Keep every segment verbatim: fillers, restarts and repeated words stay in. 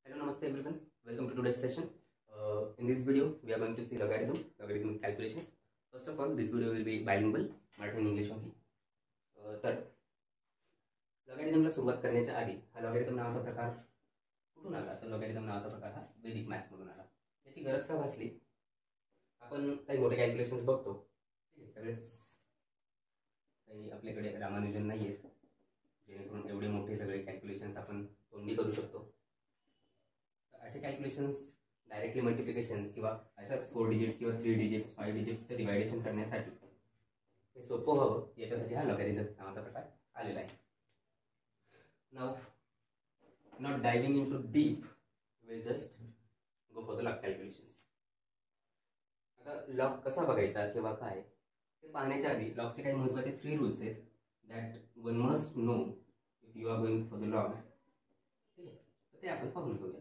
Hello, namaste everyone. Welcome to today's session. Uh, in this video, we are going to see logarithm, logarithm calculations. First of all, this video will be bilingual, Marathi and English only. Uh, तर लॉगॅरिथमला सुरुवात करण्याच्या आधी हा logarithm नावाचा प्रकार कुठून आला? तर लॉगॅरिथम नावाचा प्रकार हा वैदिक मॅथ्स मधून आला. याची गरज का भासली? आपण काही मोठे कॅल्क्युलेशन्स बघतो, सगळेच काही आपल्याकडे रामानुजन नाही आहेत, जेणेकरून एवढे मोठे सगळे कॅल्क्युलेशन्स आपण तोंडी करू शकतो. असे कॅल्क्युलेशन्स डायरेक्टली मल्टिप्लिकेशन्स किंवा अशाच फोर डिजिट्स किंवा थ्री डिजिट्स फाईव्ह डिजिट्सचं डिवायडेशन करण्यासाठी हे सोपं व्हावं याच्यासाठी हा लॉगॅरिथम नावाचा प्रकार आलेला आहे. Now not diving into deep, will just go for the log calculations. आता लॉग कसा बघायचा किंवा काय ते पाहण्याच्या आधी लॉगचे काही महत्त्वाचे थ्री रूल्स आहेत that one must know if you are going for the log. ठीक आहे, तर ते आपण पाहून घेऊयात.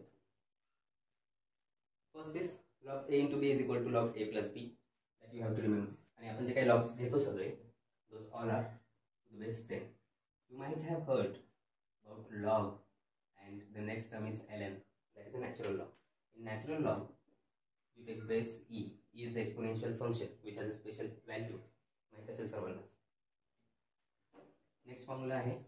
First is log a into b is equal to log a plus b, that you have to remember. आणि आपण जे काही लॉग्स घेतो सगळे, those all are to the base ten. You might have heard about log and the next term is ln, that is a natural log. In natural log, you take base e. E is the exponential function which has a special value. माहित असेल सर्वांना. Next formula आहे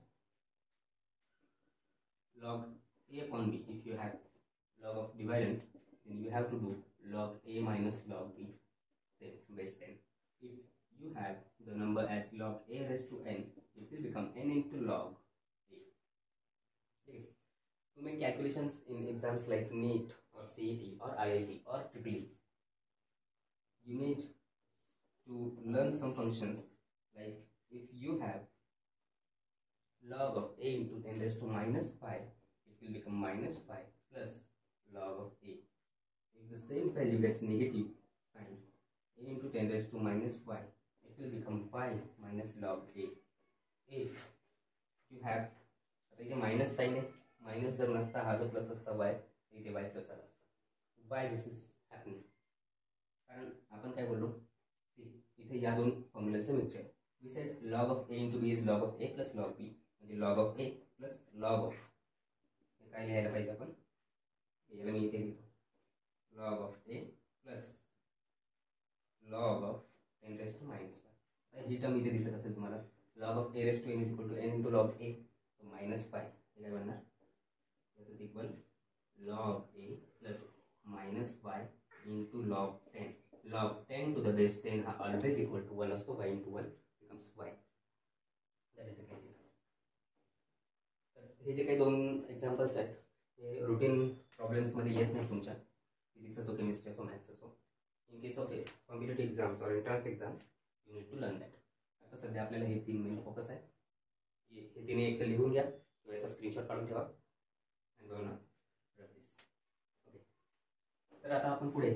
log a upon b. If you have log of dividend, then you have to do log a minus log b, same base ten. If you have the number as log a raised to n, it will become n into log a. Okay. To make calculations in exams like NEET or C E T or I I T or Triple E, you need to learn some functions like if you have log of a into ten raised to minus five, it will become minus five plus log of a. If the same value gets negative sign, a into ten raised to minus five, it will become five minus log a. If you have, आता इथे minus sign आहे, minus जर नसता हा जर plus असता y, इथे y plus आला असता. Why this is happening? कारण आपण काय बोललो, इथे या दोन फॉर्म्युलाचं mixture. We said log of a into b is log of a plus log b, म्हणजे log of a plus log of, हे काय लिहायला पाहिजे आपण, याला मी इथे लिहितो log of a plus log of ten raised to minus five. आता ही टर्म इथे दिसत असेल तुम्हाला, log of a raised to n is equal to n into log a, so minus five. हे काय बनणार, this is equal log a plus minus five into log ten. Log ten to the base ten हा always equal to one असतो, y into one becomes y. That is the case here. तर हे जे काही दोन examples आहेत हे routine problems मध्ये येत नाही तुमच्या, फिजिक्स असो, केमिस्ट्री असो, मॅथ्स असो. In case of competitive exams or entrance exams you need to learn that. आता सध्या आपल्याला हे तीन मेन फोकस आहे. हे तिने एक तर लिहून घ्या किंवा याचा स्क्रीनशॉट काढून ठेवा अँड गो ना प्रॅक्टिस. ओके, तर आता आपण पुढे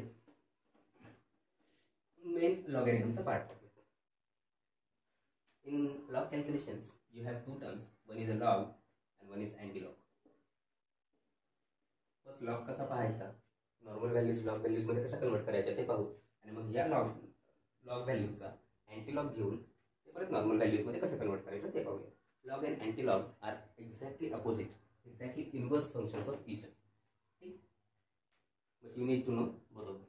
मेन लॉगॅरिथमचा पार्ट टाकूया. In log calculations you have two terms, one is a log and one is anti log. First log कसा पाहायचा, नॉर्मल व्हॅल्यूज लॉग व्हॅल्यूजमध्ये कशा कन्वर्ट करायच्या ते पाहू, आणि मग या लॉग लॉग व्हॅल्यूचा अँटी लॉग घेऊन ते परत नॉर्मल व्हॅल्यूजमध्ये कसं कन्वर्ट करायचं ते पाहूया. Log and anti log are exactly opposite, exactly inverse functions of each. ठीक, but you need to know बरोबर.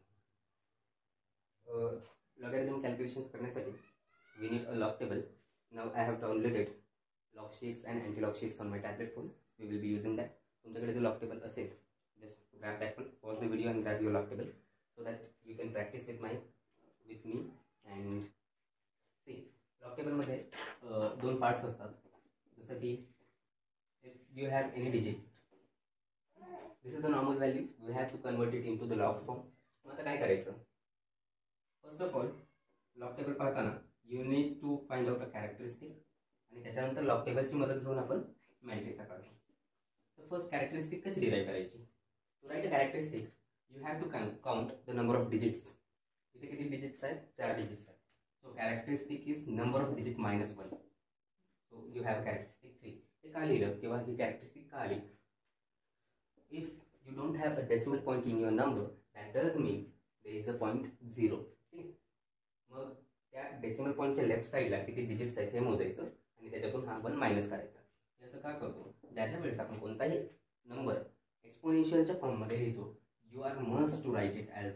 लॉगॅरिथम कॅल्क्युलेशन्स करण्यासाठी we need a log table. Now I have downloaded log sheets and anti log sheets on my tablet phone. We will be using that. तुमच्याकडे जर log table असेल, just grab that one, pause the video and grab your log table so that you can practice with my with me and see. log table मध्ये दोन parts असतात. जसं की if you have any digit, this is the normal value, we have to convert it into the log form. मग आता काय करायचं, first of all log table पाहताना you need to find out a characteristic, आणि त्याच्यानंतर log टेबलची मदत घेऊन आपण मॅट्रिक्स काढू. तर फर्स्ट कॅरेक्टरिस्टिक कशी डिराईव्ह करायची. To write a characteristic, you have to count the number of digits. इथे किती डिजिट्स आहेत, चार डिजिट्स आहेत. So characteristic is number of digit minus one. So you have characteristic three. हे का लिहिलं किंवा ही characteristic का आली. If you don't have a decimal point in your number, that does mean there is a point zero. ठीक, मग त्या decimal पॉईंटच्या लेफ्ट साईडला किती डिजिट्स आहेत हे मोजायचं आणि त्याच्यातून हा वन मायनस करायचा. हे असं का करतो, ज्याच्या वेळेस आपण कोणताही नंबर एक्सपोनेन्शियलच्या फॉर्ममध्ये लिहितो, you are must to write it as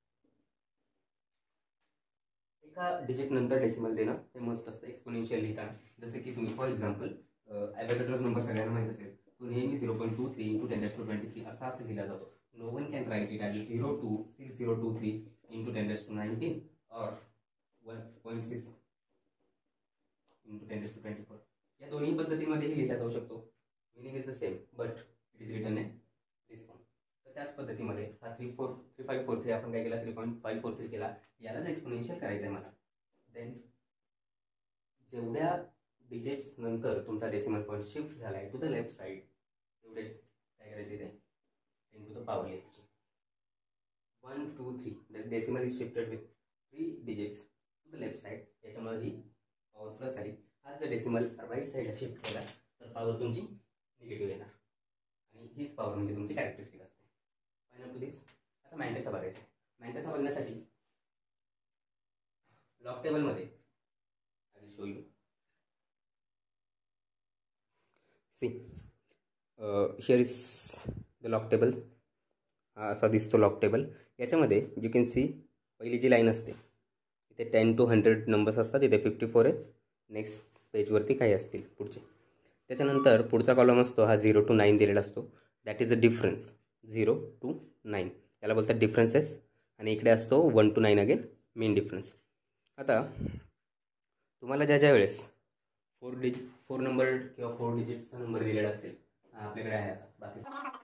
एका डिजिट नंतर डेसिमल देणं हे मस्ट असतं एक्सपोनेन्शियल लिहिताना. जसे की तुम्ही फॉर एक्झाम्पल ॲव्होगॅड्रोस नंबर सगळ्यांना माहीत असेल, तो नेहमी zero point two three into ten to twenty three असाच लिहिला जातो. No one can write it as zero two six zero two three into ten to nineteen or one point six into ten to twenty four. या दोन्ही पद्धतीमध्येही लिहिला जाऊ शकतो. Meaning is the same but it is written in this form. तर त्याच पद्धतीमध्ये हा three four three five four three आपण काय केला, three point five four three केला. यालाच एक्सपोनेन्शियल करायचं आहे मला. देन जेवढ्या डिजिट्स नंतर तुमचा डेसिमल पॉईंट शिफ्ट झाला आहे टू द लेफ्ट साईड, तेवढे काय करायचे ते टेन टू द पॉवर लिहायचे. One two three the decimal is shifted with three digits to the left side. याच्यामुळे ही पॉवर प्लस आली. हा जर डेसिमल राईट साईडला शिफ्ट केला तर पॉवर तुमची निगेटिव्ह येणार आणि हीच पॉवर म्हणजे तुमची कॅरेक्टरिस्टिक असते. Final to this. आता मॅन्टेसा बघायचं आहे. मॅन्टेसा बघण्यासाठी लॉग टेबलमध्ये I will show you. See here is the log table. हा असा दिसतो लॉग टेबल. याच्यामध्ये यू कॅन सी पहिली जी लाईन असते इथे टेन टू हंड्रेड नंबर्स असतात, इथे फिफ्टी फोर आहेत. नेक्स्ट पेजवरती काही असतील पुढचे. त्याच्यानंतर पुढचा कॉलम असतो हा झिरो टू नाईन दिलेला असतो. That is a difference. Zero to nine याला बोलतात डिफरन्सेस. आणि इकडे असतो one to nine again main difference. आता तुम्हाला ज्या ज्या वेळेस फोर डिजिट फोर नंबर किंवा फोर डिजिटचा नंबर दिलेला असेल, आपल्याकडे आहे आता बाकी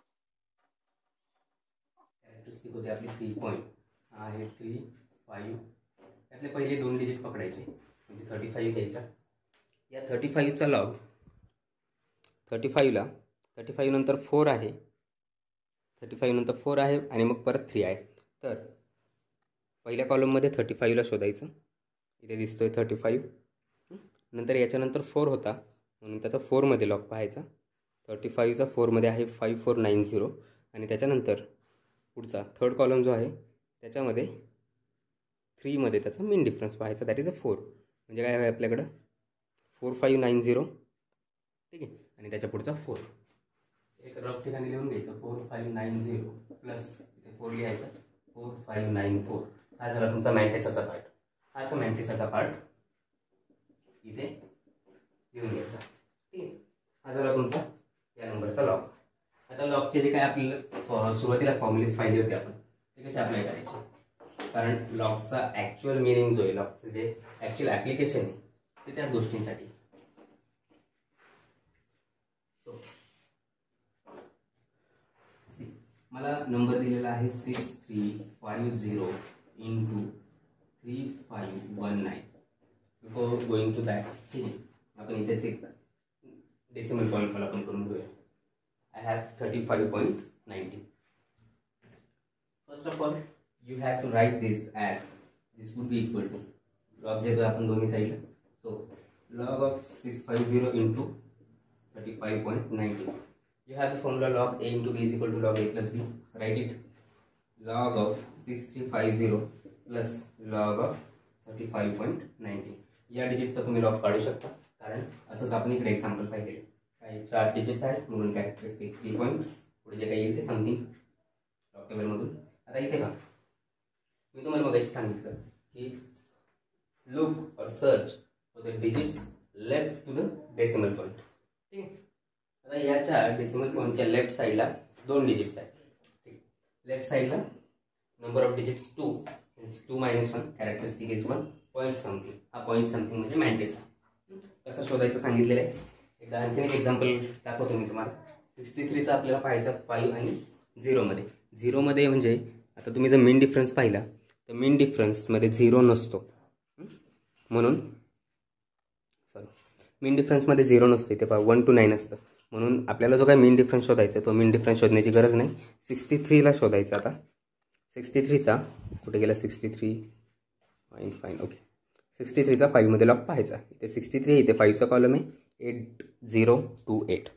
कॅरेक्टरिस्टिक होते आपली थ्री पॉईंट आहे थ्री फाईव्ह. त्यातले पहिले दोन डिजिट पकडायचे म्हणजे थर्टी फाईव्ह घ्यायचा. या थर्टी फाईव्हचा लॉग थर्टी फाईव्हला थर्टी फाईव्ह नंतर फोर आहे, थर्टी फाईव्ह नंतर फोर आहे आणि मग परत थ्री आहे. तर पहिल्या कॉलममध्ये थर्टी फाईव्हला शोधायचं. इथे दिसतो आहे थर्टी फाईव्ह. नंतर याच्यानंतर फोर होता म्हणून त्याचा फोरमध्ये लॉग पाहायचा. थर्टी फाईव्हचा फोरमध्ये आहे फाईव्ह फोर नाईन झिरो. आणि त्याच्यानंतर पुढचा थर्ड कॉलम जो आहे त्याच्यामध्ये थ्रीमध्ये त्याचा मेन डिफरन्स पाहायचा. That is a four. म्हणजे काय आहे आपल्याकडं फोर फाईव्ह नाईन झिरो. ठीक आहे. आणि त्याच्या पुढचा फोर एक रफ ठिकाणी लिहून घ्यायचं. Four five nine zero plus इथे फोर लिहायचा. Four five nine four. हा झाला तुमचा मॅन्टेसाचा पार्ट. हाच मॅन्टेसाचा पार्ट इथे लिहून घ्यायचा. ठीक आहे. हा झाला तुमचा या नंबरचा लॉग. आता लॉगचे जे काय आपल्याला सुरुवातीला फॉर्म्युलेज पाहिजे होते आपण ते कसे अप्लाय करायचे, कारण लॉगचा ॲक्च्युअल मिनिंग जो आहे, लॉगचं जे ॲक्च्युअल ॲप्लिकेशन आहे ते त्याच गोष्टींसाठी. सो मला नंबर दिलेला आहे six three five zero into three five one nine. Before going to that, ठीक आहे, आपण इथेच एक डेसिमल पॉईंट पण आपण करून घेऊया. I have thirty five point ninety. First of all you have to write this as this would be equal to log घेतो आपण दोन्ही साईडला. So log of six five zero into thirty five point ninety. You have the formula log a into b is equal to log a plus b. Write it. Log of six three five zero plus log of thirty-five point nine zero. या डिजिटचा तुम्ही log काढू शकता, कारण असंच आपण इकडे example पाहिले. काही चार डिजिट्स आहेत म्हणून कॅरेक्टरिस्टिक थ्री पॉईंट पुढे जे काही येईल ते समथिंग लॉग टेबलमधून. आता इथे का मी तुम्हाला मगाशी सांगितलं की look or search for the digits left to the decimal point. ठीक आहे. आता याच्या डेसिमल पॉईंटच्या लेफ्ट साईडला दोन डिजिट्स आहेत. ठीक. लेफ्ट साईडला number of digits two two minus one, characteristic is one, point something. हा पॉईंट समथिंग म्हणजे मॅन्टेसा. कसं शोधायचं सांगितलेलं आहे. एकदा आणखीन एक एक्झाम्पल दाखवतो मी तुम्हाला. सिक्स्टी थ्रीचा आपल्याला पाहायचा फाईव्ह आणि झिरोमध्ये. झिरोमध्ये म्हणजे आता तुम्ही जर मेन डिफरन्स पाहिला तर मेन डिफरन्समध्ये झिरो नसतो, म्हणून सॉरी मेन डिफरन्समध्ये झिरो नसतो. इथे पहा वन टू नाईन असतं. म्हणून आपल्याला जो काय मेन डिफरन्स शोधायचा आहे तो मेन डिफरन्स शोधण्याची गरज नाही. सिक्स्टी थ्रीला शोधायचा. आता सिक्स्टी थ्रीचा कुठे गेला, sixty three fine fine okay. Sixty थ्रीचा फाईव्हमध्ये लॉग पाहायचा. इथे सिक्स्टी थ्री इथे फाईव्हचा कॉलम आहे एट झिरो टू एट.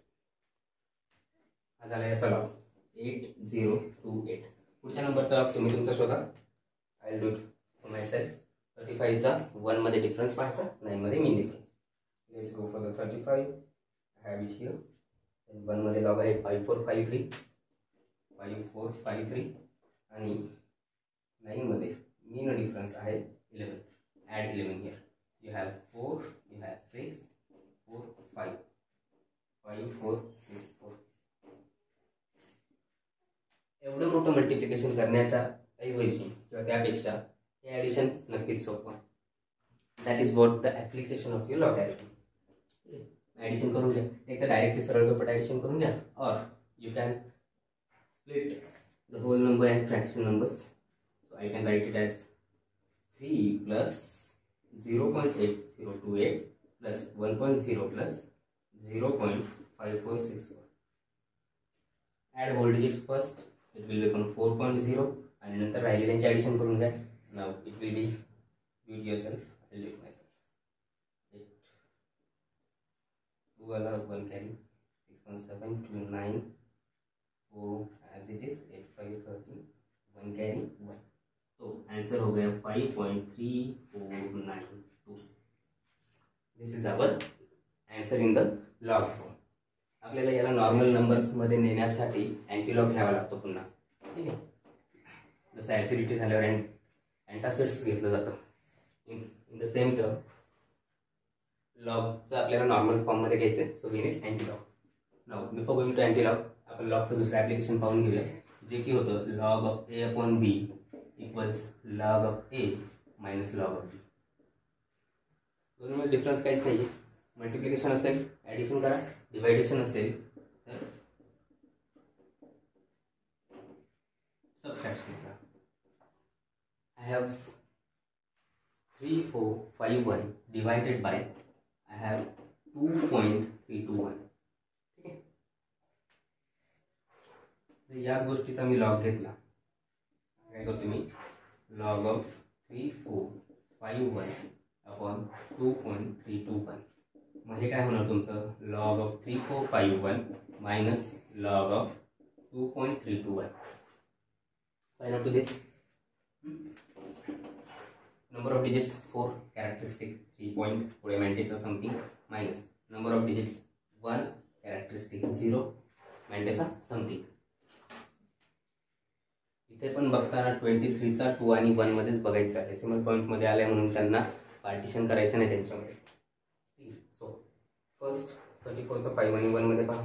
हा झाला याचा log eight zero two eight. पुढच्या नंबरचा लॉग तुम्ही तुमचा शोधा. I will do it for myself. Thirty फाईव्हचा वनमध्ये डिफरन्स पाहायचा, नाईनमध्ये main difference. Let's go for the thirty five. I have it here. And one मध्ये लॉग आहे five four five three. Five four five three आणि नाईनमध्ये mean difference आहे eleven. Add eleven here. You have four, you have six, four five, five four six four. एवढं मोठं multiplication करण्याच्या ऐवजी किंवा त्यापेक्षा हे ॲडिशन नक्कीच सोपं. That is what the application of your log addition. Addition करून घ्या, एक तर डायरेक्टली सरळ दुप्पट ॲडिशन करून घ्या, or you can split the whole number and fraction numbers. So I can write it as three plus zero point eight zero two eight plus one point zero plus zero point five four six four. Add whole digits first, it will become four point zero आणि नंतर राहिलेल्यांचे addition करून घ्या. Now it will be do it yourself. I will do it myself. Two वाला one कैरी, six one seven, two nine, four as it is, eight five thirteen, one carry one. तो answer हो गया five point three four nine two. This is our answer in the log form. आपल्याला याला normal नंबर्समध्ये नेण्यासाठी अँटीलॉग घ्यावा लागतो पुन्हा. ठीक आहे, जसं ॲसिडिटी झाल्यावर अँड अँटासिड्स घेतलं जातं. In in the same term लॉगचं आपल्याला नॉर्मल फॉर्ममध्ये घ्यायचं आहे. So we need antilog. Now before going to antilog आपण लॉगचं दुसरं ॲप्लिकेशन पाहून घेऊया, जे की होतं log of A upon B equals log of A minus log of B. दोन्हीमध्ये डिफरन्स काहीच नाही. मल्टिप्लिकेशन असेल ॲडिशन करा, डिवायडेशन असेल तर सबट्रॅक्शन करा. I have three four five one divided by I have two point three two one. ठीक आहे, तर याच गोष्टीचा मी लॉग घेतला. काय करतो मी, log of three four five one upon two point three two one. मग हे काय होणार तुमचं, log of three four five one minus log of two point three two one. Find out to this. Number of digits four, characteristic three point, पुढे mantis or something, minus number of digits one, characteristic zero, mantis or something. इथे पण बघताना twenty थ्रीचा two आणि one मध्येच बघायचं आहे. Decimal पॉईंटमध्ये आल्या म्हणून त्यांना पार्टिशन करायचं नाही त्यांच्यामध्ये. सो फर्स्ट थर्टी फोरचा फाईव्ह आणि वनमध्ये पहा.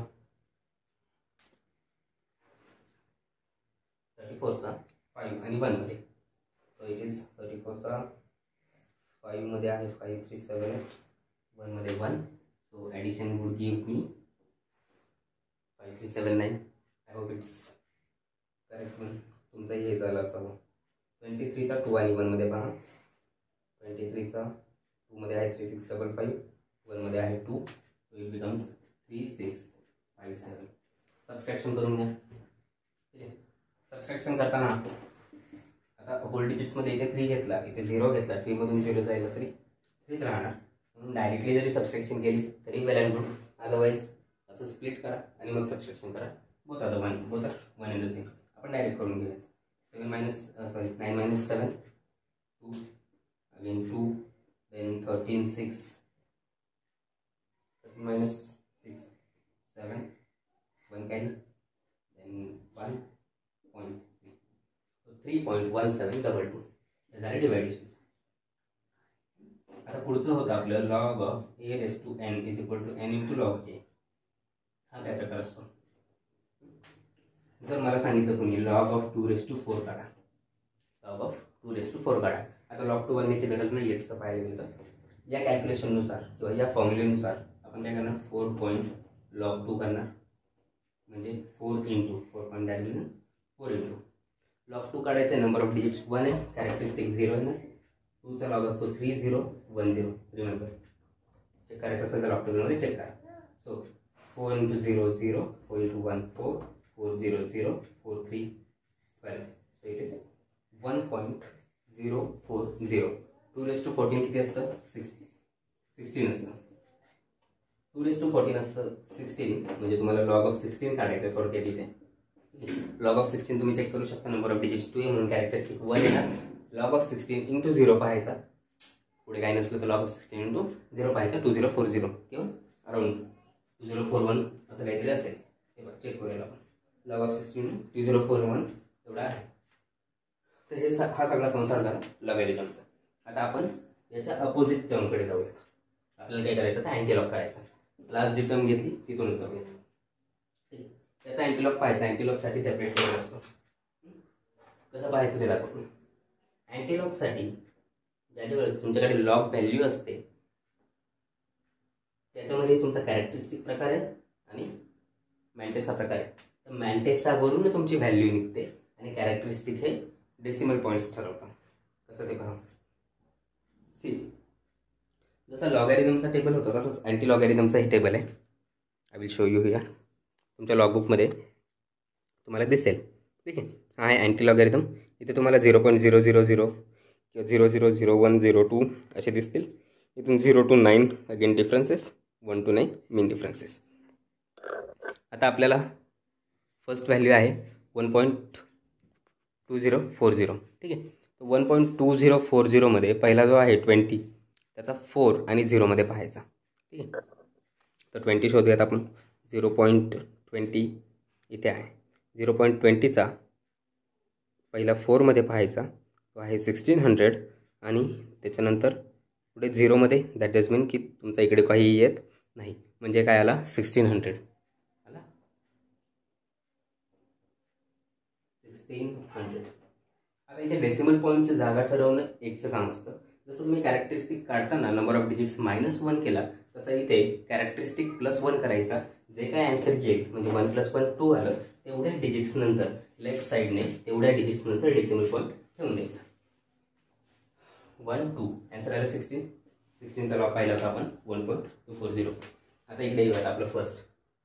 थर्टी फोरचा फाईव्ह आणि वनमध्ये. सो इट इज थर्टी फोरचा फाईव्हमध्ये आहे फाईव्ह थ्री सेवन एट, वनमध्ये one. So addition would give me five three seven nine. I hope it's correct. पण तुमचाही हे झालं असावं. ट्वेंटी थ्रीचा टू आणि वनमध्ये पहा. ट्वेंटी थ्रीचा टूमध्ये आहे थ्री सिक्स डबल फाईव्ह, वनमध्ये आहे two. So it becomes three six five seven. Subtraction करून घ्या. ठीक आहे, सबस्ट्रॅक्शन करताना आता होल डिजिट्समध्ये इथे थ्री घेतला, इथे झिरो घेतला, थ्रीमधून झिरो जायला तरी थ्रीच राहणार. म्हणून डायरेक्टली जरी सबस्ट्रॅक्शन केली तरी वेल अँड गुड. अदरवाईज असं स्प्लिट करा आणि मग सबस्ट्रॅक्शन करा. Both are the one, both are one in the same. आपण डायरेक्ट करून घेऊया. Seven minus sorry nine minus seven, two, again two, then thirteen six, thirteen minus six seven, one carry, then one point three point one seven double two. हे झाले डिवायडेशन. आता पुढचं होतं आपलं log of A raise to N is equal to N into log A. हा काय प्रकार असतो. जर मला सांगितलं तुम्ही log of two raise to four काढा, log of two raise to four काढा. आता लॉग टू बनण्याची गरज नाही आहे तसं पाहायला गेलं तर. या कॅल्क्युलेशननुसार किंवा या फॉर्म्युलेनुसार आपण काय करणार, फोर पॉईंट लॉग टू करणार. म्हणजे four into four point that is four into log two काढायचं. नंबर ऑफ डिजिट्स वन आहे, कॅरेक्टरिस्टिक झिरो आहे ना. टूचा लॉग असतो three zero one zero. Remember, check करायचं असेल तर लॉग टूमध्ये चेक करा. So four into zero zero, four into one four, four zero zero, four three twelve. So it is one point zero four zero. Two raise to fourteen किती असतं, sixty sixteen असतं. Two raise to fourteen असतं sixteen. म्हणजे तुम्हाला log of sixteen काढायचं थोडक्यात इथे. Log of sixteen तुम्ही चेक करू शकता. नंबर ऑफ डिजिट्स टू आहे म्हणून कॅरेक्टरिस्टिक वन येणार. Log of sixteen into zero पाहायचा. पुढे काय नसलं तर log of sixteen into zero पाहायचा. टू झिरो फोर झिरो किंवा around two zero four one असं काहीतरी असेल. हे बघ चेक करूया आपण. Log of sixteen to zero four one एवढा आहे. तर हे हा सगळा संसार झाला लॉगॅरिथमचा. आता आपण याच्या अपोजिट टर्मकडे जाऊयात. आपल्याला काय करायचं तर अँटीलॉग करायचा. लास्ट जी टर्म घेतली तिथूनच जाऊयात. ठीक, त्याचा अँटीलॉग पाहायचा. अँटीलॉगसाठी सेपरेट टेबल असतो. कसं पाहायचं ते दाखवतो. अँटीलॉगसाठी ज्याच्या वेळेस तुमच्याकडे लॉग व्हॅल्यू असते त्याच्यामध्ये तुमचा कॅरेक्टरिस्टिक प्रकार आहे आणि मॅन्टेसा प्रकार आहे. तर मॅन्टेसावरून तुमची व्हॅल्यू निघते आणि कॅरेक्टरिस्टिक हे डेसिमल पॉईंट्स ठरवतात. कसं ते पहा. सी जसा लॉगॅरिथमचा टेबल होता तसंच अँटी लॉगॅरिथमचा हे टेबल आहे. I will show you here. तुमच्या लॉगबुकमध्ये तुम्हाला दिसेल. ठीक आहे. हा आहे अँटी लॉगॅरिथम. इथे तुम्हाला zero point zero zero zero किंवा zero zero zero one zero two असे दिसतील. इथून zero to nine again differences, one to nine mean differences. आता आपल्याला फर्स्ट व्हॅल्यू आहे one point two zero four zero. ठीक आहे. तर one point two zero four झिरोमध्ये पहिला जो आहे ट्वेंटी त्याचा फोर आणि झिरोमध्ये पाहायचा. ठीक आहे. तर ट्वेंटी शोधूयात आपण. झिरो पॉईंट ट्वेंटी इथे आहे. झिरो पॉईंट ट्वेंटीचा पहिला फोरमध्ये पाहायचा तो आहे सिक्स्टीन हंड्रेड आणि त्याच्यानंतर पुढे झिरोमध्ये दॅट डज मीन की तुमचा इकडे काही येत नाही. म्हणजे काय आला सिक्स्टीन हंड्रेड आला. Sixteen hundred. आता इथे डेसिमल पॉईंटची जागा ठरवणं एकचं काम असतं. जसं तुम्ही कॅरेक्टरिस्टिक काढताना number of digits minus one केला तसं इथे कॅरेक्टरिस्टिक प्लस वन करायचा. जे काय आन्सर येईल म्हणजे वन प्लस वन टू आलं तेवढ्या डिजिट्स नंतर लेफ्ट साईडने तेवढ्या डिजिट्स नंतर डेसिमल पॉईंट ठेवून द्यायचा. वन टू आन्सर आलं सिक्स्टीन. सिक्स्टीनचा लॉग पाहिला होता आपण one point two four zero. आता इकडे येऊयात आपलं फर्स्ट.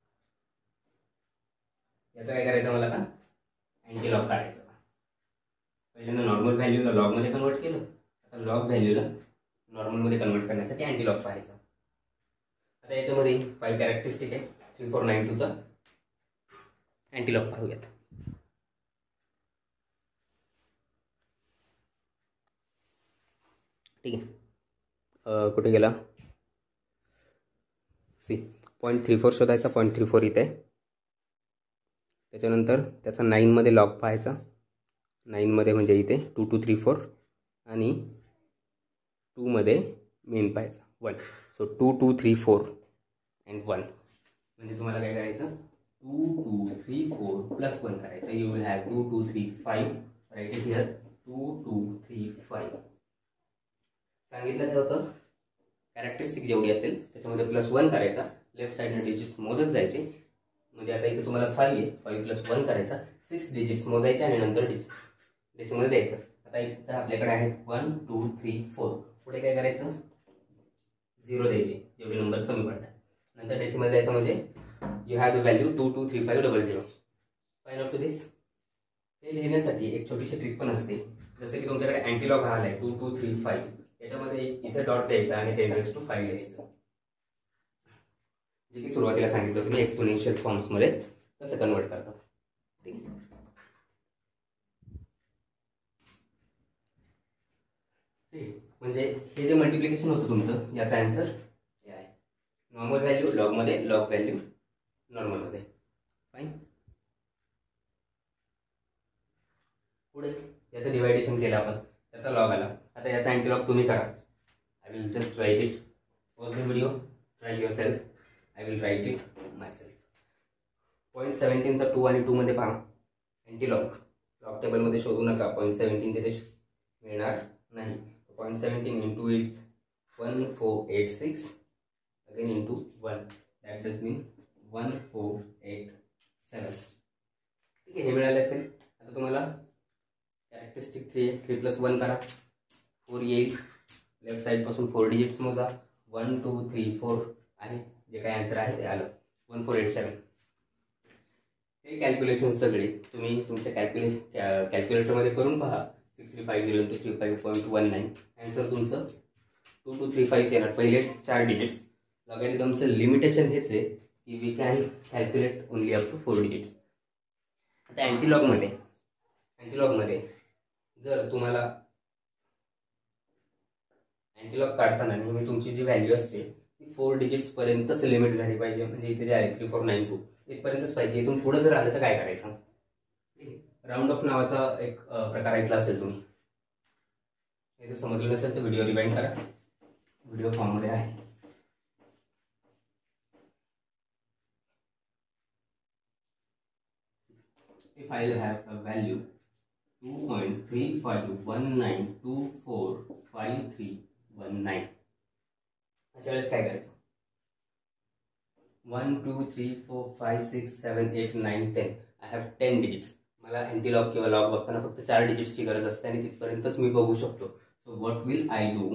याचं काय करायचं मला आता अँटी लॉग काढायचं. पहिल्यांदा नॉर्मल व्हॅल्यूला लॉगमध्ये कन्वर्ट केलं. आता लॉग व्हॅल्यूला नॉर्मलमध्ये कन्वर्ट करण्यासाठी अँटी लॉग पाहायचा. आता याच्यामध्ये फाईव्ह कॅरेक्टरिस्टिक आहे. थ्री फोर नाईन टूचा अँटी लॉग पाहूयात. ठीक आहे. कुठे गेला सी पॉईंट थ्री फोर शोधायचा. पॉईंट थ्री फोर इथे. त्याच्यानंतर त्याचा नाईनमध्ये लॉग पाहायचा. नाईनमध्ये म्हणजे इथे टू टू थ्री फोर आणि टूमध्ये मेन पाहायचा one. So two two three four and one म्हणजे तुम्हाला काय करायचं two two three four plus one करायचं. You will have two two three five write it here. Two two three five सांगितलं काय होतं कॅरेक्टरिस्टिक जेवढी असेल त्याच्यामध्ये प्लस वन करायचा. लेफ्ट साईडने डिजिट्स मोजत जायचे. म्हणजे आता इथे तुम्हाला फाईव्ह आहे. फाईव्ह प्लस वन करायचा. सिक्स डिजिट्स मोजायचे आणि नंतर डिजिट डेसिमल द्यायचं. आता इथं आपल्याकडे आहेत वन टू थ्री फोर. पुढे काय करायचं झिरो द्यायचे जेवढे नंबर्स कमी पडतात. नंतर डेसिमल द्यायचं म्हणजे you have the value two two three five double zero. Fine up to this. हे लिहिण्यासाठी एक छोटीशी ट्रिक पण असते. जसं की तुमच्याकडे अँटीलॉग हा आलाय टू टू थ्री फाईव्ह. याच्यामध्ये इथे डॉट द्यायचा आणि टेन रेज टू फाईव्ह लिहायचं. जे की सुरुवातीला सांगितलं तुम्ही एक्सपोनेन्शियल फॉर्म्समध्ये कसं कन्वर्ट करतात. ठीक आहे. म्हणजे हे जे मल्टिप्लिकेशन होतं तुमचं याचा आन्सर हे आहे. नॉर्मल व्हॅल्यू लॉगमध्ये, लॉग व्हॅल्यू नॉर्मलमध्ये. फाईन. पुढे याचं डिवायडेशन केलं आपण त्याचा लॉग आला. आता याचा अँटीलॉग तुम्ही करा. I will just write it. Pause the video. Try your self. I will write it my self. Point सेवन्टीनचा टू आणि टूमध्ये पहा अँटीलॉग. लॉग टेबलमध्ये शोधू नका. पॉईंट सेवन्टीन तिथे मिळणार नाही. Point seventeen into it's one four eight six again into one that does mean one four eight seven. ठीक आहे. हे मिळाले असेल. आता तुम्हाला characteristic three three plus one करा. फोर येईल. लेफ्ट साईडपासून फोर डिजिट्स मोजा. वन टू थ्री फोर आहे. जे काय आन्सर आहे ते आलं वन फोर एट सेवन. हे कॅल्क्युलेशन सगळे तुम्ही तुमच्या कॅल्क्युलेशन कॅल्क्युलेटरमध्ये करून पहा. Six three five zero into three five point one nine answer तुमचं टू टू थ्री फाईव्ह येणार. पहिले चार डिजिट्स. लॉगॅरिथमचं लिमिटेशन हेच आहे की we can calculate only up to four digits. आता अँटीलॉगमध्ये अँटीलॉगमध्ये जर तुम्हाला अँटीलॉग काढताना नेहमी तुमची जी व्हॅल्यू असते ती फोर डिजिट्सपर्यंतच लिमिट झाली पाहिजे. म्हणजे इथे जे आहे थ्री फोर नाईन टू इथपर्यंतच पाहिजे. इथून पुढे जर आलं तर काय करायचं. राऊंड ऑफ नावाचा एक प्रकार ऐकला असेल तुम्ही. हे जर समजलं नसेल तर व्हिडिओ रिवाइंड करा, व्हिडिओ फॉर्ममध्ये आहे. If I have a value two point three five one nine two four five three one nine, अशा वेळेस काय करायचं. One two three four five six seven eight nine ten I have ten digits. मला antilog किंवा log बघताना फक्त चार डिजिट्सची गरज असते आणि तिथपर्यंतच मी बघू शकतो. So what will I do.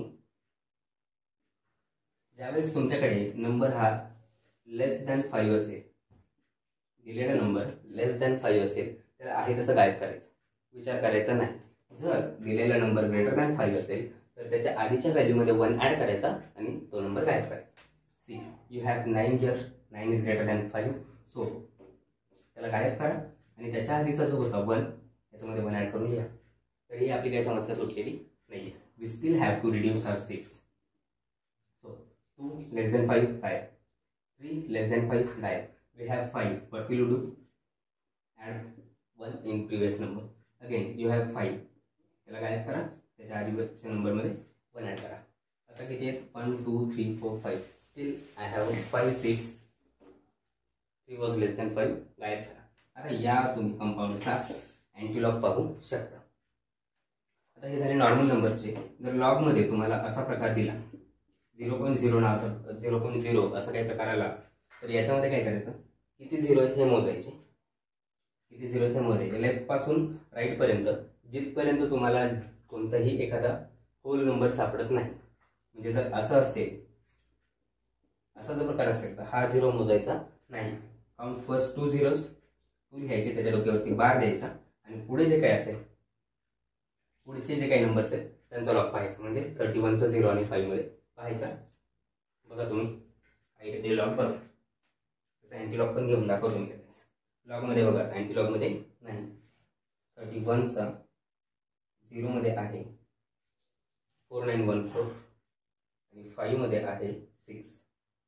ज्यावेळेस तुमच्याकडे नंबर हा लेस दॅन फाईव्ह असेल, दिलेला नंबर लेस दॅन फाईव्ह असेल तर आहे तसं गायब करायचं, विचार करायचा नाही. जर दिलेला नंबर ग्रेटर दॅन फाईव्ह असेल तर त्याच्या आधीच्या व्हॅल्यूमध्ये वन ॲड करायचा आणि तो नंबर गायब करायचा. See you have nine here, nine is greater than five, so त्याला गायब करा आणि त्याच्या आधीचा जो होता वन त्याच्यामध्ये वन ॲड करून लिहा. तरी आपली काही समस्या सुटलेली नाही आहे. We still have to reduce our six. So two less than five गायब, थ्री लेस दॅन फाईव्ह गायब. We have five. What will you do? Add one in previous number. Again, you have five. त्याला गायब करा, त्याच्या आधीच्या नंबरमध्ये one add करा. आता किती आहेत. One two three four five. Still I have five six. Three was less than five, गायब झाला. आता या तुम्ही कंपाऊंडचा अँटीलॉग पाहू शकता. आता हे झाले नॉर्मल नंबरचे. जर लॉगमध्ये तुम्हाला असा प्रकार दिला, झिरो पॉईंट झिरो नावाचा झिरो पॉईंट झिरो असा काही प्रकार आला तर याच्यामध्ये काय करायचं. किती झिरो आहेत हे मोजायचे. किती झिरो आहेत हे मोजायचे. लेफ्ट पासून राईट पर्यंत जिथपर्यंत तुम्हाला कोणताही एखादा होल नंबर सापडत नाही. म्हणजे जर असं असेल, असा जर प्रकार असेल तर हा झिरो मोजायचा नाही. Count first two zeros two लिहायचे, त्याच्या डोक्यावरती बार द्यायचा आणि पुढे जे काही असेल, पुढचे जे काही नंबर्स आहेत त्यांचा लॉग पाहायचा. म्हणजे थर्टी वनचा झिरो आणि फाईव्ह मध्ये पाहायचा. बघा तुम्ही आहे ते लॉग बघा. अँटीलॉग पण घेऊन दाखवतो मी. लॉगमध्ये बघा, अँटीलॉगमध्ये नाही. थर्टी वनचा झिरोमध्ये आहे फोर नाईन वन फोर आणि फाईव्हमध्ये आहे six.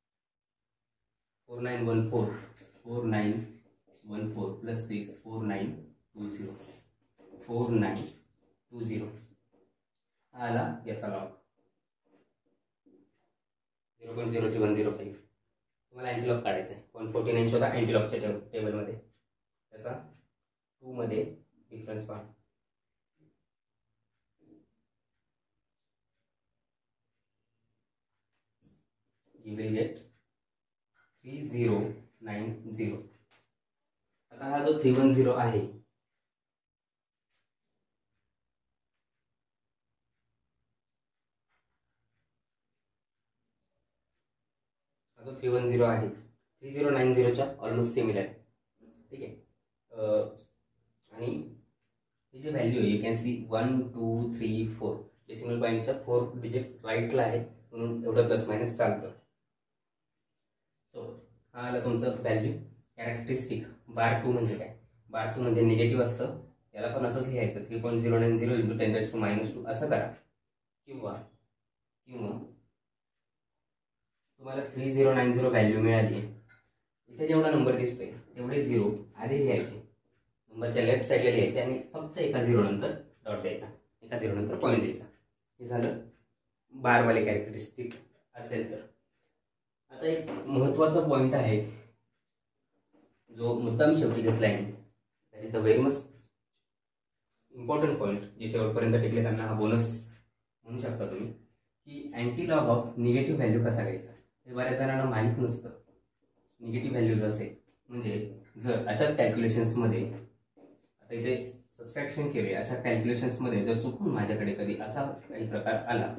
Four nine one four four nine one four plus six four nine two zero four nine two zero आला याचा log. Zero point zero three one zero five. तुम्हाला antilog काढायचा आहे. One forty nine शोधा अँटीलॉगच्या टेब टेबलमध्ये. त्याचा टूमध्ये difference पहा. You will get three zero nine zero. आता हा जो थ्री वन झिरो आहे जो थ्री वन झिरो आहे थ्री झिरो नाईन झिरोच्या ऑलमोस्ट सिमिलर आहे. ठीक आहे. आणि ही जी व्हॅल्यू आहे you can see one two three four decimal पॉईंटच्या फोर डिजिट्स राईटला आहे म्हणून एवढं प्लस मायनस चालतं. सो हा आला तुमचं व्हॅल्यू. कॅरेक्टरिस्टिक बार टू म्हणजे काय. बार टू म्हणजे निगेटिव्ह असतं. याला पण असंच लिहायचं three point zero nine zero into ten raise to minus two असं करा. किंवा किंवा तुम्हाला three zero nine zero value मिळाली. इथे जेवढा नंबर दिसतोय तेवढे झिरो आधी लिहायचे, नंबरच्या लेफ्ट साईडला लिहायचे आणि फक्त एका झिरो नंतर डॉट द्यायचा, एका झिरो नंतर पॉईंट द्यायचा. हे झालं बारवाले कॅरेक्टरिस्टिक असेल तर. आता एक महत्त्वाचा पॉईंट आहे जो मुद्दाम शेवटी घेतला आहे. That is the very must important point जे शेवटपर्यंत टिकले त्यांना हा बोनस म्हणू शकता तुम्ही. की अँटीलॉग ऑफ निगेटिव्ह व्हॅल्यू कसा घ्यायचा हे बऱ्याच जणांना माहीत नसतं. निगेटिव्ह व्हॅल्यूज असेल म्हणजे जर अशाच कॅल्क्युलेशन्समध्ये आता इथे सबस्ट्रॅक्शन केले, अशा कॅल्क्युलेशन्समध्ये जर चुकून माझ्याकडे कधी असा काही प्रकार आला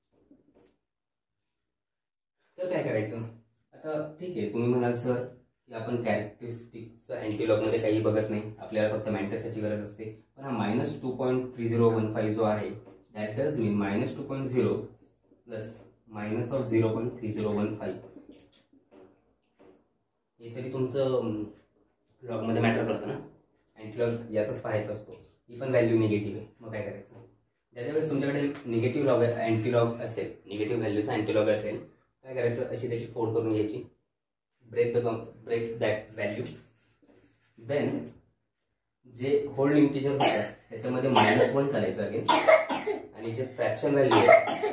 तर काय करायचं. आता ठीक आहे तुम्ही म्हणाल सर की आपण कॅरेक्टरिस्टिकचं अँटीलॉगमध्ये काही बघत नाही, आपल्याला फक्त मॅन्टेसाची गरज असते. पण हा minus two point three zero one five जो आहे that does mean minus two point zero plus minus of zero point three zero one five. हे तरी तुमचं लॉगमध्ये मॅटर करतं ना. अँटीलॉग याचाच पाहायचा असतो. ही पण व्हॅल्यू निगेटिव्ह आहे, मग काय करायचं. ज्याच्या वेळेस तुमच्याकडे निगेटिव्ह लॉग अँटीलॉग असेल, निगेटिव्ह व्हॅल्यूचा अँटीलॉग असेल काय करायचं, अशी त्याची फोड करून घ्यायची. break the break that value. Then जे होल इंटिजर होतं त्याच्यामध्ये मायनस वन करायचं अगेन, आणि जे फ्रॅक्शन व्हॅल्यू आहे,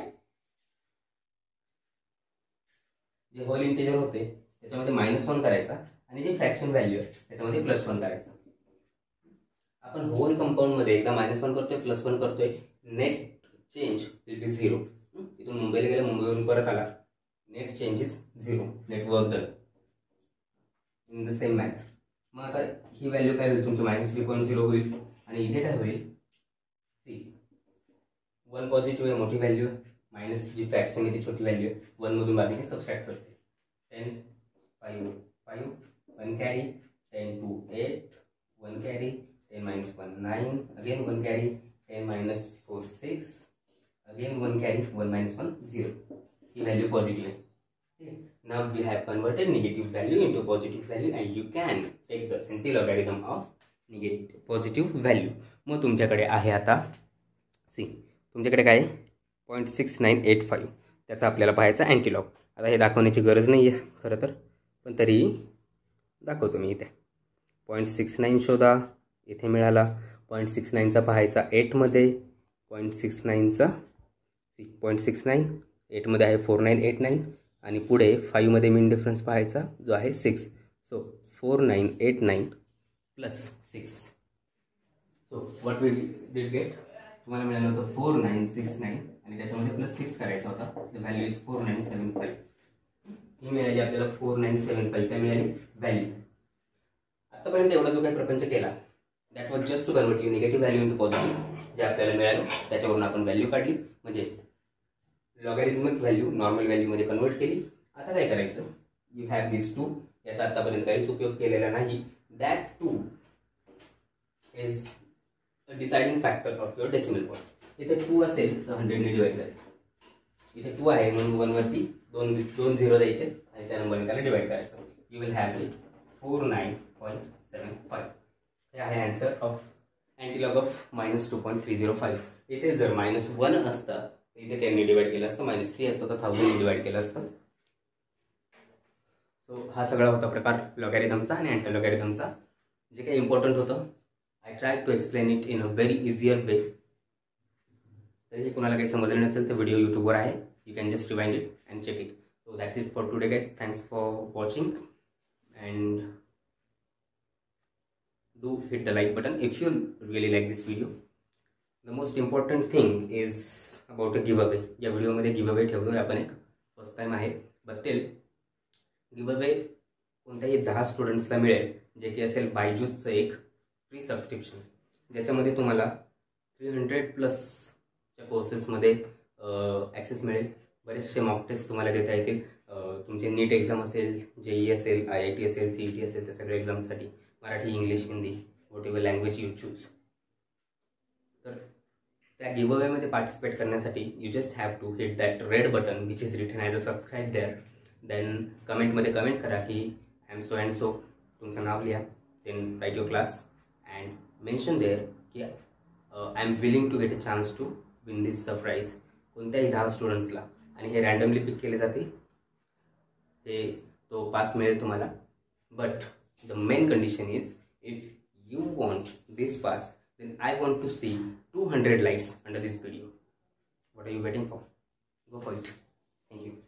जे होल इंटिजर होते त्याच्यामध्ये मायनस वन करायचा, आणि जे फ्रॅक्शन व्हॅल्यू आहे त्याच्यामध्ये प्लस वन करायचा. आपण होल कंपाऊंड मध्ये एकदा मायनस वन करतोय, प्लस वन करतोय, net change will be zero. इथून मुंबईला गेला, मुंबईवरून परत आला, net change is zero, network done in the same manner. मग आता ही व्हॅल्यू काय होईल तुमची, मायनस थ्री पॉईंट झिरो होईल, आणि इथे काय होईल, सी वन पॉझिटिव्ह आहे, मोठी व्हॅल्यू, मायनस जी फ्रॅक्शन आहे ती छोटी व्हॅल्यू आहे, वन मधून बाकीची सबस्ट्रॅक्ट करते. Ten five five one carry, ten two eight one carry, ten minus one nine, again one carry, ten minus four six, again one carry, one minus one zero. ही value positive आहे. Now we have converted negative value into positive value, and you can take the anti-logarithm of negative positive value. मग तुमच्याकडे आहे आता C, तुमच्याकडे काय आहे point six nine eight five, त्याचा आपल्याला पाहायचा अँटीलॉग. आता हे दाखवण्याची गरज नाही आहे खरं तर, पण तरी दाखवतो मी. इथे पॉईंट सिक्स नाईन शोधा, इथे मिळाला. पॉईंट सिक्स नाईनचा पाहायचा एटमध्ये, पॉईंट सिक्स नाईनचा पॉईंट सिक्स नाईन एटमध्ये आहे फोर नाईन एट नाईन, आणि पुढे फाईव्हमध्ये मीन डिफरन्स पाहायचा जो आहे six. So four nine eight nine plus six. So what we did get, तुम्हाला मिळालं होतं फोर नाईन सिक्स नाईन, आणि त्याच्यामध्ये प्लस सिक्स करायचा होता. The value is four nine seven five. ही मिळाली आपल्याला फोर नाईन सेवन फाईव्ह, काय मिळाली व्हॅल्यू. आतापर्यंत एवढा जो काही प्रपंच केला that was just to convert you negative value into positive. जे आपल्याला मिळालं त्याच्यावरून आपण व्हॅल्यू काढली, म्हणजे लॉगॅरिथमिक व्हॅल्यू नॉर्मल व्हॅल्यूमध्ये कन्वर्ट केली. आता काय करायचं, यू हॅव दिस टू, याचा आतापर्यंत काहीच उपयोग केलेला नाही. That two is a deciding factor of your decimal point. इथे टू असेल तर हंड्रेडने डिवाइड करायचं. इथे टू आहे म्हणून वनवरती दोन दोन झिरो द्यायचे, आणि त्या नंबरने त्याला डिवाइड करायचं. You will have four nine point seven five. हे आहे answer of antilog of minus two point three zero five. इथे जर मायनस वन असतं इथे टेनने डिवाइड केलं असतं, मायनस थ्री असतं तर थाउजंडने डिवाइड केलं असतं. सो हा सगळा होता प्रकार लॉगॅरिथमचा आणि अँटी लॉगॅरिथमचा. जे काही इम्पॉर्टंट होतं I try to explain it in a very easier way. तरी कोणाला काही समजलं नसेल तर व्हिडिओ यूट्यूबवर आहे, you can just rewind it and check it. So that's it for today guys. Thanks for watching, and do hit the like button if you really like this video. The most important thing is about a give away. या व्हिडिओमध्ये give away ठेवतोय आपण, एक first time आहे, but till give away कोणत्याही दहा स्टुडंट्सला मिळेल, जे की असेल बायजूसचं एक फ्री सबस्क्रिप्शन, ज्याच्यामध्ये तुम्हाला थ्री हंड्रेड प्लसच्या कोर्सेसमध्ये ॲक्सेस मिळेल. बरेचसे मॉक टेस्ट तुम्हाला देता येतील. तुमचे नीट एक्झाम असेल, जेई असेल, आय आय टी असेल, सी ई टी असेल, त्या सगळ्या एक्झामसाठी Marathi, English, Hindi, whatever language you choose. तर त्या गिव अवेमध्ये पार्टिसिपेट करण्यासाठी you just have to hit that red button which is written as a subscribe there. Then कमेंटमध्ये कमेंट करा की I am so and so, तुमचं नाव लिहा, then write your class and mention there की I am willing to get a chance to win this surprise. कोणत्याही दहा स्टुडंट्सला, आणि हे रँडमली पिक केले जाते. हे तो पास मिळेल तुम्हाला, but the main condition is if you want this pass, then I want to see two hundred likes under this video. What are you waiting for? Go for it. Thank you.